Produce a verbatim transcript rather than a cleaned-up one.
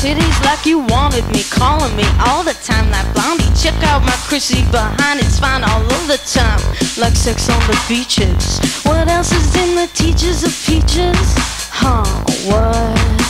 titties like you wanted me, calling me all the time like Blondie. Check out my Chrissy behind, it's fine all of the time, like sex on the beaches. What else is in the teachers of peaches? Huh, what?